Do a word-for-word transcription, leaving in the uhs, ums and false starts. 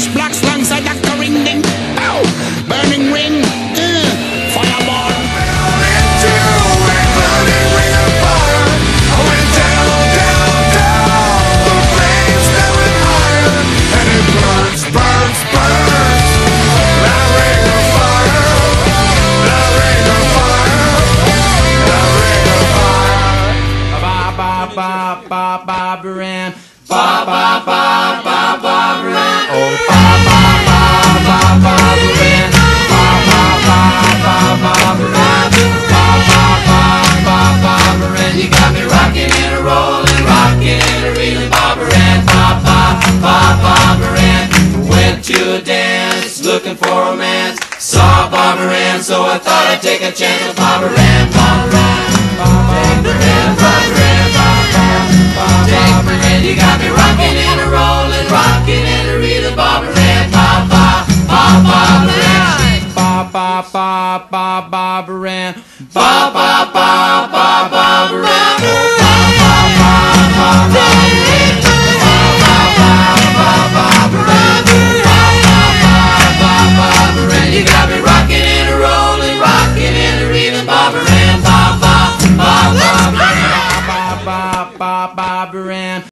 blocks alongside Doctor Ring Ding. Pow! Burning ring. Uh, fireball. Into a burning ring of fire. I went down, down, down. The flames that went higher. And it burns, burns, burns. That ring of fire. That ring of fire. That ring of fire. Ba ba ba ba ba baran. Ba ba ba ba ba baran. Oh ba ba ba ba ba baran. Ba ba ba ba ba baran. Ba ba ba ba ba baran. You got me rocking and a rolling, rocking and a reeling, ba baran. Ba ba ba ba baran. Went to a dance, looking for romance. Saw Barbara Ann, so I thought I'd take a chance with Barbara Ann. Barbara Ann, Barbara Ann, Barbara Ann, Barbara Ann. You got me rocking and a rolling, rocking and a reeling, Barbara Ann. Ba ba ba Barbara Ann. Ba ba ba ba Barbara Ann. Ba ba ba ba Barbara Ann.